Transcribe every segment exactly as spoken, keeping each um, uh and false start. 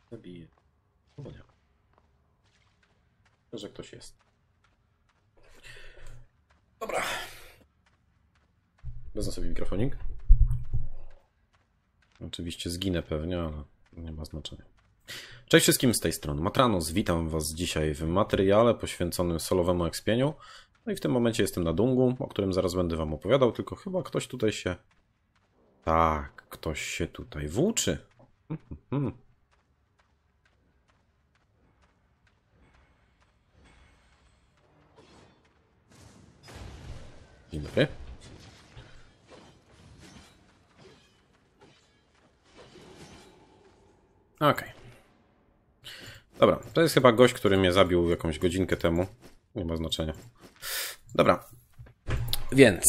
Zabiję. Chyba nie. Że ktoś jest. Dobra. Wezmę sobie mikrofonik. Oczywiście zginę pewnie, ale nie ma znaczenia. Cześć wszystkim, z tej strony Matranos. Witam was dzisiaj w materiale poświęconym solowemu ekspieniu. No i w tym momencie jestem na Dungu, o którym zaraz będę wam opowiadał, tylko chyba ktoś tutaj się... Tak, ktoś się tutaj włóczy. Dzień dobry. Okej. Okay. Dobra, to jest chyba gość, który mnie zabił jakąś godzinkę temu. Nie ma znaczenia. Dobra. Więc...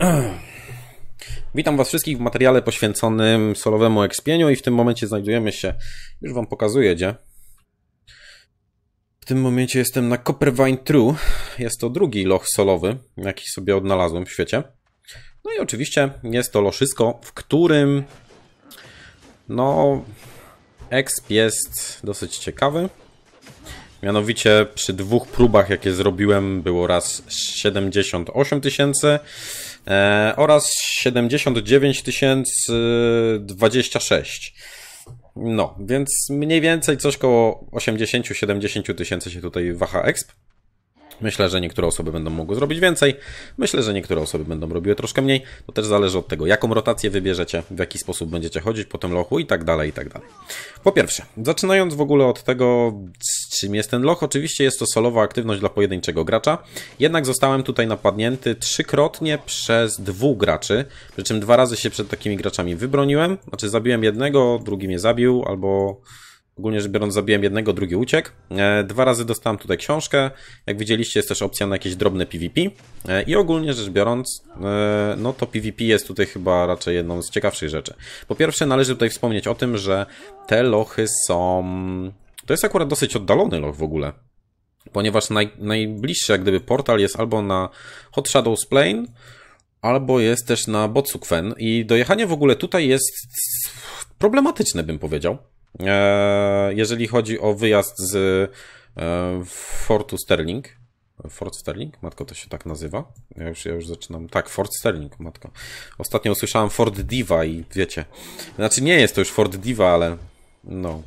Witam was wszystkich w materiale poświęconym solowemu ekspieniu i w tym momencie znajdujemy się... Już wam pokazuję, gdzie. W tym momencie jestem na Coppervine True. Jest to drugi loch solowy, jaki sobie odnalazłem w świecie. No i oczywiście jest to loszysko, w którym... No... Exp jest dosyć ciekawy. Mianowicie przy dwóch próbach, jakie zrobiłem, było raz siedemdziesiąt osiem tysięcy e, oraz siedemdziesiąt dziewięć tysięcy dwadzieścia sześć. No, więc mniej więcej coś koło osiemdziesiąt do siedemdziesięciu tysięcy się tutaj waha exp. Myślę, że niektóre osoby będą mogły zrobić więcej. Myślę, że niektóre osoby będą robiły troszkę mniej. To też zależy od tego, jaką rotację wybierzecie, w jaki sposób będziecie chodzić po tym lochu i tak dalej, i tak dalej. Po pierwsze, zaczynając w ogóle od tego, czym jest ten loch, oczywiście jest to solowa aktywność dla pojedynczego gracza. Jednak zostałem tutaj napadnięty trzykrotnie przez dwóch graczy, przy czym dwa razy się przed takimi graczami wybroniłem. Znaczy zabiłem jednego, drugi mnie zabił, albo... Ogólnie rzecz biorąc zabiłem jednego, drugi uciekł. E, dwa razy dostałem tutaj książkę. Jak widzieliście, jest też opcja na jakieś drobne PvP. E, I ogólnie rzecz biorąc, e, no to PvP jest tutaj chyba raczej jedną z ciekawszych rzeczy. Po pierwsze należy tutaj wspomnieć o tym, że te lochy są... To jest akurat dosyć oddalony loch w ogóle. Ponieważ naj, najbliższy jak gdyby portal jest albo na Hot Shadows Plain, albo jest też na Botsukfen. I dojechanie w ogóle tutaj jest problematyczne, bym powiedział. Jeżeli chodzi o wyjazd z Fortu Sterling. Fort Sterling? Matko, to się tak nazywa? Ja już, ja już zaczynam... Tak, Fort Sterling, matko. Ostatnio usłyszałem Fort Diva i wiecie... Znaczy nie jest to już Fort Diva, ale... No...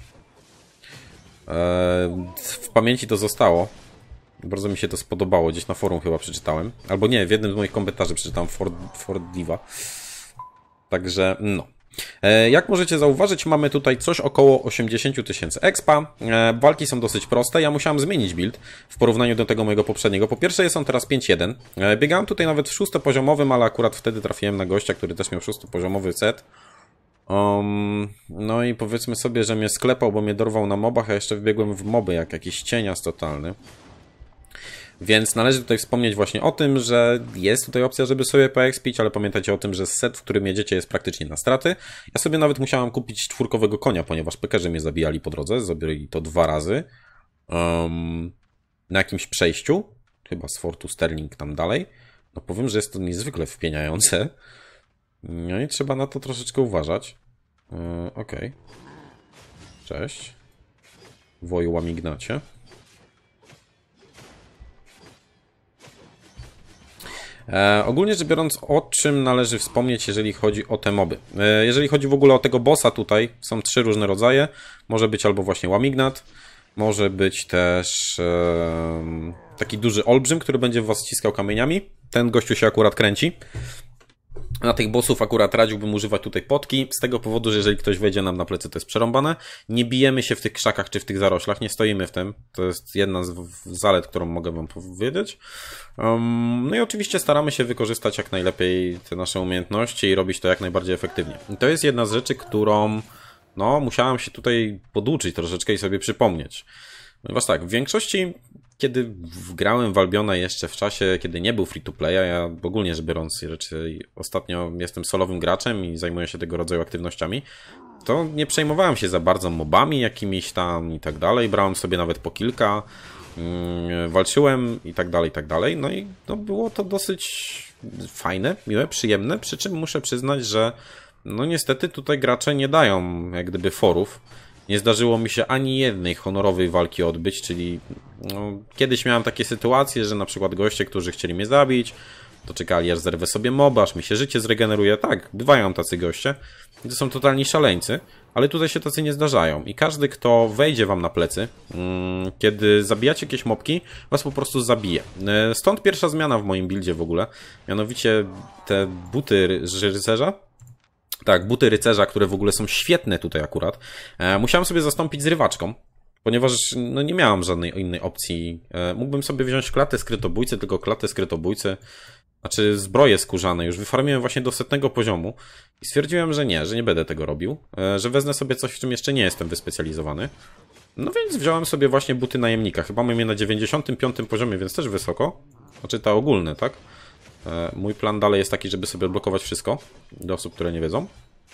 W pamięci to zostało. Bardzo mi się to spodobało. Gdzieś na forum chyba przeczytałem. Albo nie, w jednym z moich komentarzy przeczytałem Fort, Fort Diva. Także, no. Jak możecie zauważyć, mamy tutaj coś około osiemdziesiąt tysięcy expa. Walki są dosyć proste. Ja musiałem zmienić build w porównaniu do tego mojego poprzedniego. Po pierwsze jest on teraz pięć jeden. Biegałem tutaj nawet w szóstopoziomowym, ale akurat wtedy trafiłem na gościa, który też miał szóstopoziomowy set. Um, no i powiedzmy sobie, że mnie sklepał, bo mnie dorwał na mobach, a jeszcze wbiegłem w moby jak jakiś cienias totalny. Więc należy tutaj wspomnieć właśnie o tym, że jest tutaj opcja, żeby sobie poexpić, ale pamiętajcie o tym, że set, w którym jedziecie, jest praktycznie na straty. Ja sobie nawet musiałem kupić czwórkowego konia, ponieważ pekerzy mnie zabijali po drodze, zrobili to dwa razy. Um, na jakimś przejściu, chyba z Fortu Sterling tam dalej. No powiem, że jest to niezwykle wpieniające. No i trzeba na to troszeczkę uważać. Yy, Okej. Okay. Cześć. Woju łamignacie. E, ogólnie rzecz biorąc, o czym należy wspomnieć, jeżeli chodzi o te moby. E, jeżeli chodzi w ogóle o tego bossa tutaj, są trzy różne rodzaje. Może być albo właśnie łamignat, może być też e, taki duży olbrzym, który będzie w was ściskał kamieniami. Ten gościu się akurat kręci. Na tych bossów akurat radziłbym używać tutaj potki, z tego powodu, że jeżeli ktoś wejdzie nam na plecy, to jest przerąbane. Nie bijemy się w tych krzakach czy w tych zaroślach, nie stoimy w tym. To jest jedna z zalet, którą mogę wam powiedzieć. Um, no i oczywiście staramy się wykorzystać jak najlepiej te nasze umiejętności i robić to jak najbardziej efektywnie. I to jest jedna z rzeczy, którą no musiałem się tutaj poduczyć troszeczkę i sobie przypomnieć. Ponieważ tak, w większości... Kiedy grałem w Albiona jeszcze w czasie, kiedy nie był free to play, a ja ogólnie rzecz biorąc raczej ostatnio jestem solowym graczem i zajmuję się tego rodzaju aktywnościami, to nie przejmowałem się za bardzo mobami jakimiś tam i tak dalej. Brałem sobie nawet po kilka, yy, walczyłem i tak dalej, i tak dalej. No i no, było to dosyć fajne, miłe, przyjemne, przy czym muszę przyznać, że no niestety tutaj gracze nie dają jak gdyby forów. Nie zdarzyło mi się ani jednej honorowej walki odbyć, czyli no, kiedyś miałem takie sytuacje, że na przykład goście, którzy chcieli mnie zabić, to czekali, aż zerwę sobie moba, aż mi się życie zregeneruje. Tak, bywają tacy goście. I to są totalni szaleńcy, ale tutaj się tacy nie zdarzają. I każdy, kto wejdzie wam na plecy, mm, kiedy zabijacie jakieś mobki, was po prostu zabije. Stąd pierwsza zmiana w moim buildzie w ogóle. Mianowicie te buty ry rycerza. Tak, buty rycerza, które w ogóle są świetne tutaj akurat. E, musiałem sobie zastąpić z rywaczką. Ponieważ no, nie miałam żadnej innej opcji. E, mógłbym sobie wziąć klatę skrytobójcy, tylko klatę skrytobójcy. Znaczy zbroje skórzane, już wyfarmiłem właśnie do setnego poziomu i stwierdziłem, że nie, że nie będę tego robił, że wezmę sobie coś, w czym jeszcze nie jestem wyspecjalizowany. No więc wziąłem sobie właśnie buty najemnika, chyba mam je na dziewięćdziesiątym piątym poziomie, więc też wysoko. Znaczy te ogólne, tak? Mój plan dalej jest taki, żeby sobie odblokować wszystko, do osób, które nie wiedzą.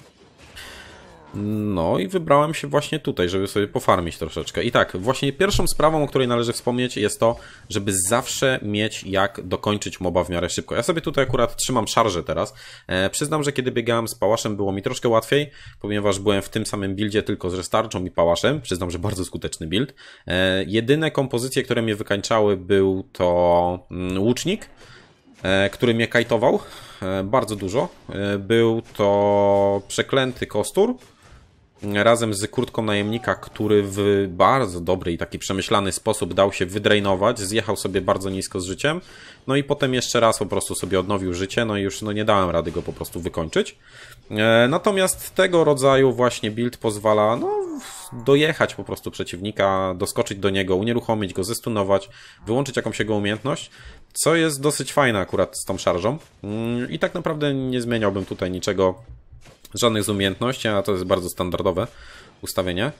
No i wybrałem się właśnie tutaj, żeby sobie pofarmić troszeczkę. I tak, właśnie pierwszą sprawą, o której należy wspomnieć, jest to, żeby zawsze mieć jak dokończyć moba w miarę szybko. Ja sobie tutaj akurat trzymam szarżę teraz. E, przyznam, że kiedy biegałem z pałaszem, było mi troszkę łatwiej, ponieważ byłem w tym samym buildzie, tylko z restarczą i pałaszem. Przyznam, że bardzo skuteczny build. E, jedyne kompozycje, które mnie wykańczały, był to mm, łucznik, e, który mnie kajtował e, bardzo dużo. E, był to przeklęty kostur, razem z kurtką najemnika, który w bardzo dobry i taki przemyślany sposób dał się wydrenować, zjechał sobie bardzo nisko z życiem, no i potem jeszcze raz po prostu sobie odnowił życie, no i już no nie dałem rady go po prostu wykończyć. E, natomiast tego rodzaju właśnie build pozwala no, dojechać po prostu przeciwnika, doskoczyć do niego, unieruchomić go, zestunować, wyłączyć jakąś jego umiejętność, co jest dosyć fajne akurat z tą szarżą. Mm, i tak naprawdę nie zmieniałbym tutaj niczego, żadnych z umiejętności, a to jest bardzo standardowe ustawienie.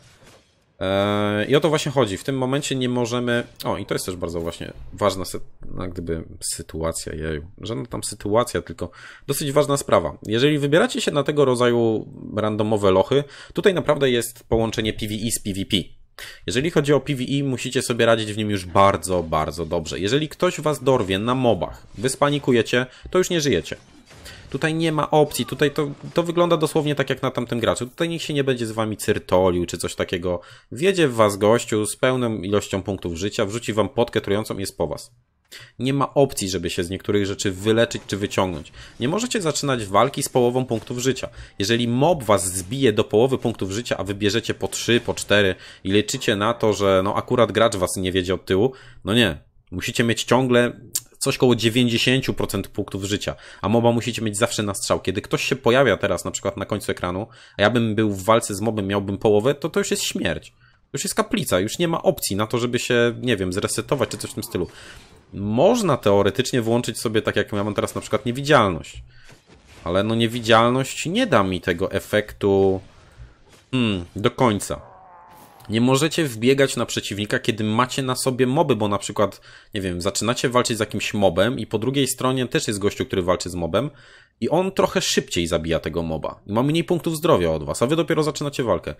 Eee, I o to właśnie chodzi. W tym momencie nie możemy... O, i to jest też bardzo właśnie ważna sy... no, gdyby sytuacja, jeju. Żadna tam sytuacja, tylko dosyć ważna sprawa. Jeżeli wybieracie się na tego rodzaju randomowe lochy, tutaj naprawdę jest połączenie PvE z PvP. Jeżeli chodzi o PvE, musicie sobie radzić w nim już bardzo, bardzo dobrze. Jeżeli ktoś was dorwie na mobach, wy spanikujecie, to już nie żyjecie. Tutaj nie ma opcji, tutaj to, to wygląda dosłownie tak jak na tamtym graczu. Tutaj nikt się nie będzie z wami cyrtolił czy coś takiego. Wjedzie w was gościu z pełną ilością punktów życia, wrzuci wam potkę trującą i jest po was. Nie ma opcji, żeby się z niektórych rzeczy wyleczyć czy wyciągnąć. Nie możecie zaczynać walki z połową punktów życia. Jeżeli mob was zbije do połowy punktów życia, a wy bierzecie po trzy, po cztery i liczycie na to, że no akurat gracz was nie wiedzie od tyłu, no nie. Musicie mieć ciągle coś koło dziewięćdziesiąt procent punktów życia, a moba musicie mieć zawsze na strzał. Kiedy ktoś się pojawia teraz na przykład na końcu ekranu, a ja bym był w walce z mobem, miałbym połowę, to to już jest śmierć. To już jest kaplica, już nie ma opcji na to, żeby się, nie wiem, zresetować czy coś w tym stylu. Można teoretycznie włączyć sobie, tak jak ja mam teraz na przykład niewidzialność, ale no niewidzialność nie da mi tego efektu hmm, do końca. Nie możecie wbiegać na przeciwnika, kiedy macie na sobie moby, bo na przykład, nie wiem, zaczynacie walczyć z jakimś mobem i po drugiej stronie też jest gościu, który walczy z mobem i on trochę szybciej zabija tego moba. I ma mniej punktów zdrowia od was, a wy dopiero zaczynacie walkę.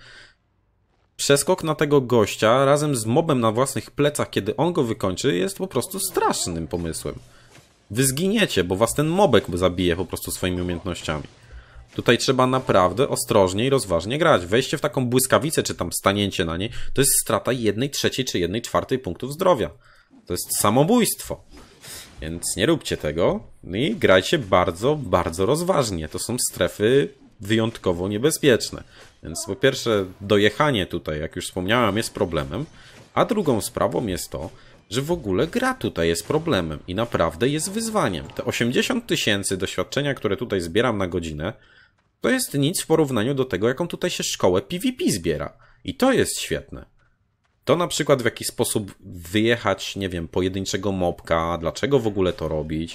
Przeskok na tego gościa razem z mobem na własnych plecach, kiedy on go wykończy, jest po prostu strasznym pomysłem. Wy zginiecie, bo was ten mobek zabije po prostu swoimi umiejętnościami. Tutaj trzeba naprawdę ostrożnie i rozważnie grać. Wejście w taką błyskawicę, czy tam stanięcie na niej, to jest strata jednej trzeciej czy jednej czwartej punktów zdrowia. To jest samobójstwo. Więc nie róbcie tego i grajcie bardzo, bardzo rozważnie. To są strefy wyjątkowo niebezpieczne. Więc po pierwsze, dojechanie tutaj, jak już wspomniałem, jest problemem, a drugą sprawą jest to, że w ogóle gra tutaj jest problemem i naprawdę jest wyzwaniem. Te osiemdziesiąt tysięcy doświadczenia, które tutaj zbieram na godzinę, to jest nic w porównaniu do tego, jaką tutaj się szkołę PvP zbiera. I to jest świetne. To na przykład w jaki sposób wyjechać, nie wiem, pojedynczego mobka, dlaczego w ogóle to robić,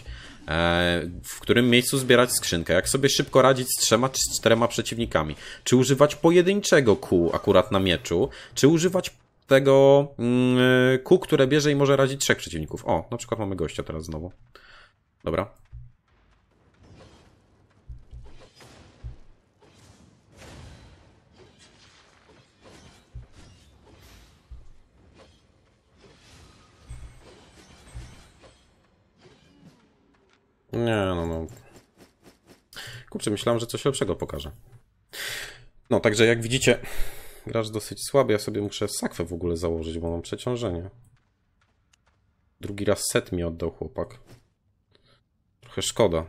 w którym miejscu zbierać skrzynkę, jak sobie szybko radzić z trzema czy z czterema przeciwnikami, czy używać pojedynczego kół akurat na mieczu, czy używać tego mm, kół, które bierze i może radzić trzech przeciwników. O, na przykład mamy gościa teraz znowu. Dobra. Nie, no, no. Kurczę, myślałem, że coś lepszego pokażę. No, także jak widzicie, gracz dosyć słaby. Ja sobie muszę sakwę w ogóle założyć, bo mam przeciążenie. Drugi raz set mi oddał chłopak. Trochę szkoda.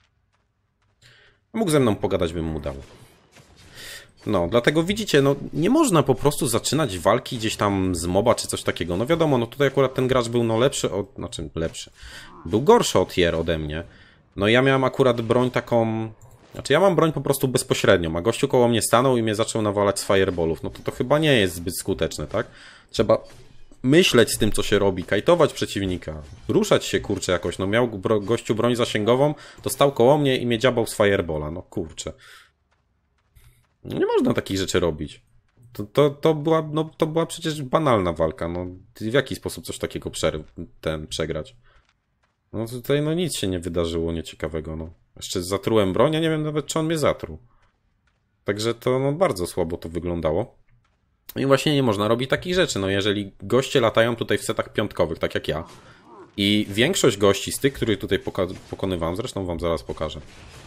Mógł ze mną pogadać, bym mu dał. No, dlatego widzicie, no nie można po prostu zaczynać walki gdzieś tam z moba czy coś takiego. No wiadomo, no tutaj akurat ten gracz był no lepszy od... Znaczy lepszy. Był gorszy od Jer ode mnie. No ja miałem akurat broń taką... Znaczy ja mam broń po prostu bezpośrednią, a gościu koło mnie stanął i mnie zaczął nawalać z fireballów. No to to chyba nie jest zbyt skuteczne, tak? Trzeba myśleć z tym, co się robi, kajtować przeciwnika, ruszać się, kurczę, jakoś. No miał bro... gościu broń zasięgową, to stał koło mnie i mnie dziabał z fireballa. No kurczę. Nie można takich rzeczy robić. To, to, to, była, no, to była przecież banalna walka. No, w jaki sposób coś takiego przer ten, przegrać? No tutaj no nic się nie wydarzyło nieciekawego. No. Jeszcze zatrułem broń, ja nie wiem nawet, czy on mnie zatruł. Także to no, bardzo słabo to wyglądało. I właśnie nie można robić takich rzeczy. No jeżeli goście latają tutaj w setach piątkowych, tak jak ja, i większość gości z tych, których tutaj poka pokonywałem, zresztą wam zaraz pokażę,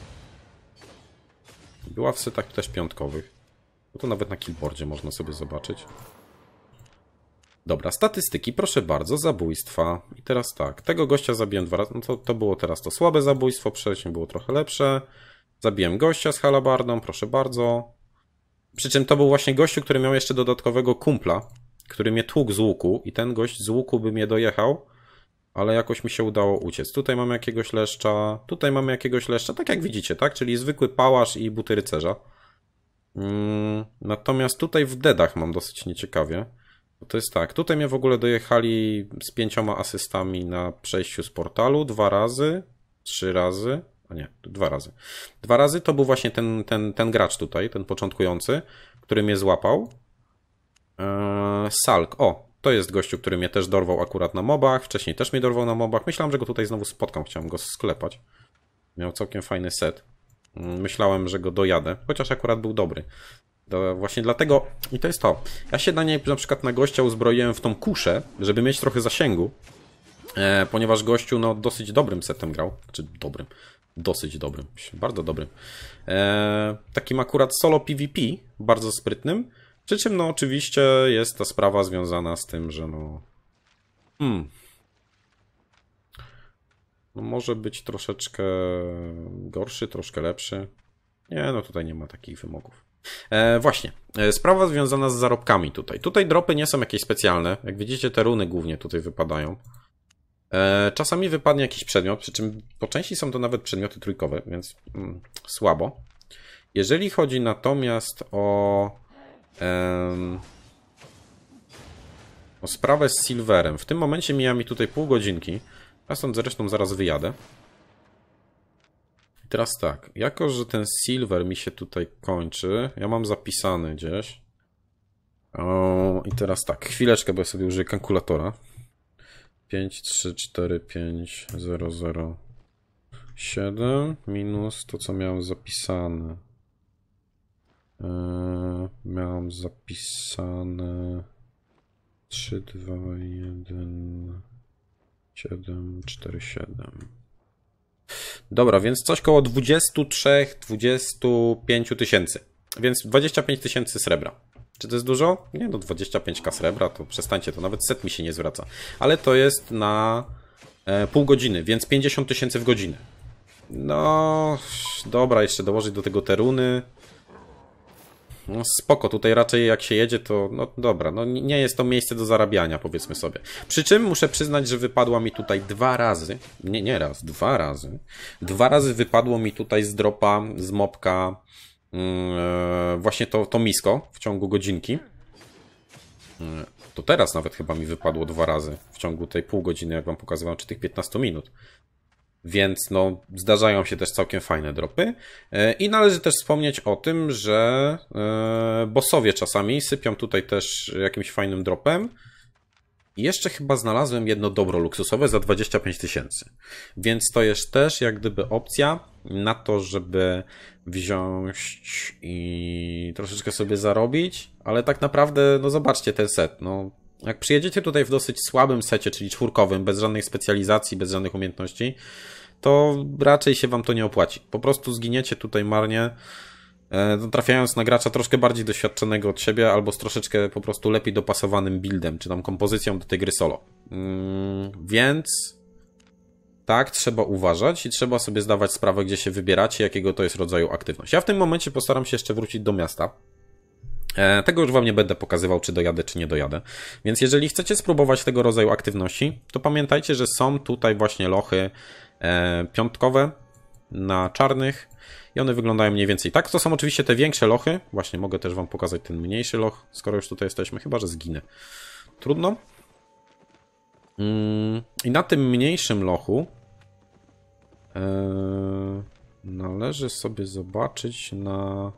była w setach też piątkowych. No to nawet na killboardzie można sobie zobaczyć. Dobra, statystyki, proszę bardzo, zabójstwa. I teraz tak, tego gościa zabiłem dwa razy. No to, to było teraz to słabe zabójstwo, wcześniej było trochę lepsze. Zabiłem gościa z halabardą, proszę bardzo. Przy czym to był właśnie gościu, który miał jeszcze dodatkowego kumpla, który mnie tłukł z łuku i ten gość z łuku by mnie dojechał, ale jakoś mi się udało uciec. Tutaj mamy jakiegoś leszcza, tutaj mamy jakiegoś leszcza, tak jak widzicie, tak? Czyli zwykły pałasz i buty rycerza. Hmm, natomiast tutaj w deadach mam dosyć nieciekawie. Bo to jest tak, tutaj mnie w ogóle dojechali z pięcioma asystami na przejściu z portalu, dwa razy, trzy razy, a nie, dwa razy. Dwa razy to był właśnie ten, ten, ten gracz tutaj, ten początkujący, który mnie złapał. Eee, Salk, o, to jest gościu, który mnie też dorwał akurat na mobach, wcześniej też mnie dorwał na mobach. Myślałem, że go tutaj znowu spotkam, chciałem go sklepać. Miał całkiem fajny set. Myślałem, że go dojadę, chociaż akurat był dobry. To właśnie dlatego, i to jest to, ja się na niej na przykład na gościa uzbroiłem w tą kuszę, żeby mieć trochę zasięgu, e, ponieważ gościu no dosyć dobrym setem grał, czy dobrym, dosyć dobrym, bardzo dobrym. E, takim akurat solo PvP, bardzo sprytnym, przy czym no oczywiście jest ta sprawa związana z tym, że no... Hmm, no może być troszeczkę gorszy, troszkę lepszy. Nie, no tutaj nie ma takich wymogów. E, właśnie, e, sprawa związana z zarobkami tutaj. Tutaj dropy nie są jakieś specjalne. Jak widzicie, te runy głównie tutaj wypadają. E, czasami wypadnie jakiś przedmiot, przy czym po części są to nawet przedmioty trójkowe, więc mm, słabo. Jeżeli chodzi natomiast o, em, o sprawę z silverem, w tym momencie mija mi tutaj pół godzinki. Ja stąd zresztą zaraz wyjadę. I teraz tak, jako że ten silver mi się tutaj kończy, ja mam zapisany gdzieś. O, i teraz tak, chwileczkę, bo ja sobie użyję kalkulatora. pięć, trzy, cztery, pięć, zero, zero, siedem minus to, co miałem zapisane. Eee, miałem zapisane trzy, dwa, jeden, siedem, cztery, siedem. Dobra, więc coś koło dwadzieścia trzy do dwudziestu pięciu tysięcy. Więc dwadzieścia pięć tysięcy srebra. Czy to jest dużo? Nie, no dwadzieścia pięć ka srebra, to przestańcie, to nawet set mi się nie zwraca. Ale to jest na e, pół godziny, więc pięćdziesiąt tysięcy w godzinę. No, dobra, jeszcze dołożyć do tego te runy. No spoko, tutaj raczej jak się jedzie, to no dobra, no nie jest to miejsce do zarabiania, powiedzmy sobie. Przy czym muszę przyznać, że wypadła mi tutaj dwa razy, nie, nie raz, dwa razy. Dwa razy wypadło mi tutaj z dropa, z mopka yy, właśnie to, to misko w ciągu godzinki. Yy, to teraz nawet chyba mi wypadło dwa razy w ciągu tej pół godziny, jak wam pokazywałem, czy tych piętnastu minut. Więc no, zdarzają się też całkiem fajne dropy. I należy też wspomnieć o tym, że bossowie czasami sypią tutaj też jakimś fajnym dropem. I jeszcze chyba znalazłem jedno dobro luksusowe za dwadzieścia pięć tysięcy. Więc to jest też jak gdyby opcja na to, żeby wziąć i troszeczkę sobie zarobić. Ale tak naprawdę, no zobaczcie ten set, no. Jak przyjedziecie tutaj w dosyć słabym secie, czyli czwórkowym, bez żadnej specjalizacji, bez żadnych umiejętności, to raczej się wam to nie opłaci. Po prostu zginiecie tutaj marnie. trafiając na gracza troszkę bardziej doświadczonego od siebie, albo z troszeczkę po prostu lepiej dopasowanym buildem, czy tam kompozycją do tej gry solo. Mm, więc tak, trzeba uważać i trzeba sobie zdawać sprawę, gdzie się wybieracie, jakiego to jest rodzaju aktywność. Ja w tym momencie postaram się jeszcze wrócić do miasta. E, tego już wam nie będę pokazywał, czy dojadę, czy nie dojadę. Więc jeżeli chcecie spróbować tego rodzaju aktywności, to pamiętajcie, że są tutaj właśnie lochy e, piątkowe na czarnych i one wyglądają mniej więcej tak. To są oczywiście te większe lochy. Właśnie mogę też wam pokazać ten mniejszy loch, skoro już tutaj jesteśmy, chyba że zginę. Trudno. Mm, I na tym mniejszym lochu e, należy sobie zobaczyć na...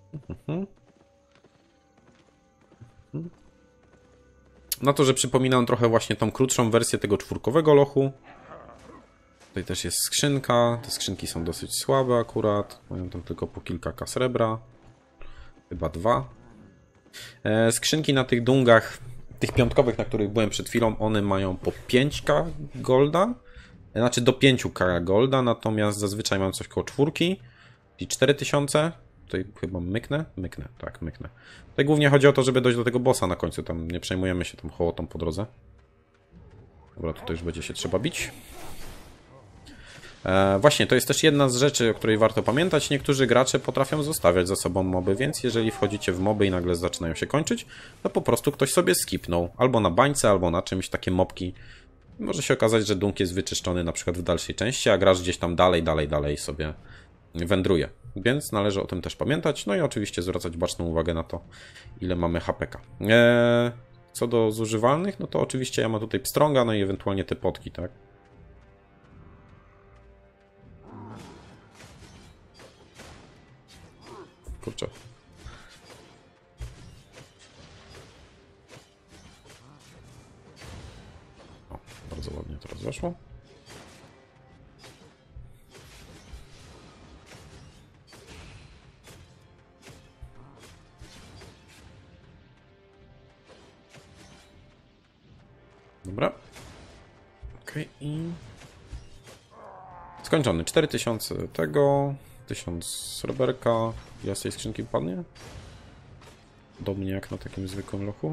Na to, że przypomina on trochę właśnie tą krótszą wersję tego czwórkowego lochu. Tutaj też jest skrzynka. Te skrzynki są dosyć słabe akurat. Mają tam tylko po kilka ka srebra. Chyba dwa. E, skrzynki na tych dungach, tych piątkowych, na których byłem przed chwilą, one mają po pięć ka golda. Znaczy do pięć ka golda, natomiast zazwyczaj mam coś koło czwórki. Czyli cztery tysiące. Tutaj chyba myknę? Myknę, tak, myknę. Tutaj głównie chodzi o to, żeby dojść do tego bossa na końcu. Tam nie przejmujemy się tą hołotą po drodze. Dobra, tutaj już będzie się trzeba bić. E, właśnie, to jest też jedna z rzeczy, o której warto pamiętać. Niektórzy gracze potrafią zostawiać za sobą moby, więc jeżeli wchodzicie w moby i nagle zaczynają się kończyć, to po prostu ktoś sobie skipnął. Albo na bańce, albo na czymś, takie mopki. Może się okazać, że dunk jest wyczyszczony na przykład w dalszej części, a gracz gdzieś tam dalej, dalej, dalej sobie wędruje. Więc należy o tym też pamiętać. No i oczywiście zwracać baczną uwagę na to, ile mamy ha pe ka. Eee, co do zużywalnych, no to oczywiście ja mam tutaj pstrąga, no i ewentualnie te potki, tak? Kurczę. O, bardzo ładnie teraz weszło. Dobra. Okej, i... skończony. cztery tysiące tego, tysiąc sreberka. Ja z tej skrzynki padnie? Do mnie jak na takim zwykłym lochu.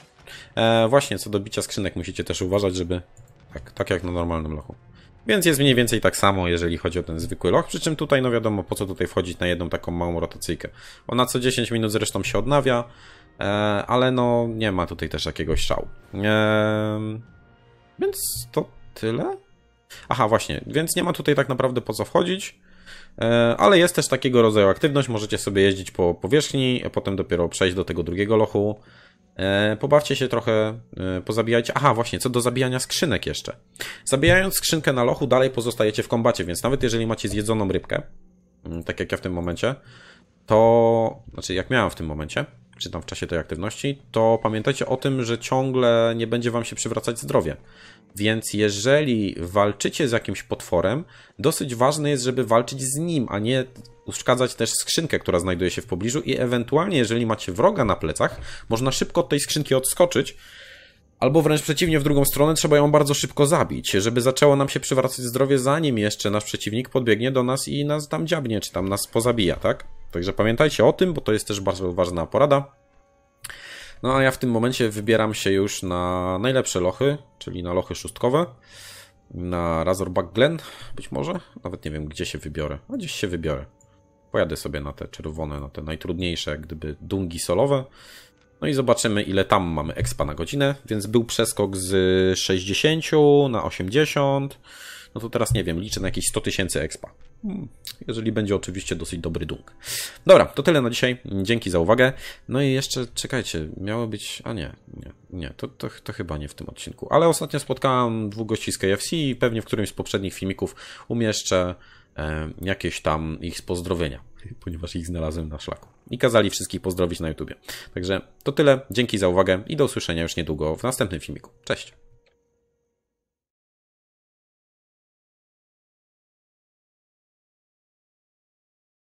E, właśnie, co do bicia skrzynek musicie też uważać, żeby... Tak, tak jak na normalnym lochu. Więc jest mniej więcej tak samo, jeżeli chodzi o ten zwykły loch. Przy czym tutaj, no wiadomo, po co tutaj wchodzić na jedną taką małą rotacyjkę. Ona co dziesięć minut zresztą się odnawia. E, ale no nie ma tutaj też jakiegoś szału. E, więc to tyle? Aha, właśnie, więc nie ma tutaj tak naprawdę po co wchodzić. E, ale jest też takiego rodzaju aktywność. Możecie sobie jeździć po powierzchni, a potem dopiero przejść do tego drugiego lochu. E, pobawcie się trochę, e, pozabijajcie. Aha, właśnie, co do zabijania skrzynek jeszcze. Zabijając skrzynkę na lochu, dalej pozostajecie w kombacie, więc nawet jeżeli macie zjedzoną rybkę, tak jak ja w tym momencie, to... Znaczy, jak miałem w tym momencie, czy tam w czasie tej aktywności, to pamiętajcie o tym, że ciągle nie będzie wam się przywracać zdrowie. Więc jeżeli walczycie z jakimś potworem, dosyć ważne jest, żeby walczyć z nim, a nie uszkadzać też skrzynkę, która znajduje się w pobliżu i ewentualnie, jeżeli macie wroga na plecach, można szybko od tej skrzynki odskoczyć, albo wręcz przeciwnie, w drugą stronę trzeba ją bardzo szybko zabić, żeby zaczęło nam się przywracać zdrowie, zanim jeszcze nasz przeciwnik podbiegnie do nas i nas tam dziabnie, czy tam nas pozabija, tak? Także pamiętajcie o tym, bo to jest też bardzo ważna porada. No a ja w tym momencie wybieram się już na najlepsze lochy, czyli na lochy szóstkowe. Na Razorback Glen, być może? Nawet nie wiem, gdzie się wybiorę. A gdzieś się wybiorę. Pojadę sobie na te czerwone, na te najtrudniejsze, jak gdyby dungi solowe. No i zobaczymy, ile tam mamy expa na godzinę. Więc był przeskok z sześćdziesięciu na osiemdziesiąt. No to teraz nie wiem, liczę na jakieś sto tysięcy expa. Hmm. Jeżeli będzie oczywiście dosyć dobry dung. Dobra, to tyle na dzisiaj. Dzięki za uwagę. No i jeszcze, czekajcie, miało być... A nie, nie, nie, to, to, to chyba nie w tym odcinku. Ale ostatnio spotkałem dwóch gości z K F C i pewnie w którymś z poprzednich filmików umieszczę e, jakieś tam ich pozdrowienia, ponieważ ich znalazłem na szlaku. I kazali wszystkich pozdrowić na YouTubie. Także to tyle. Dzięki za uwagę i do usłyszenia już niedługo w następnym filmiku. Cześć!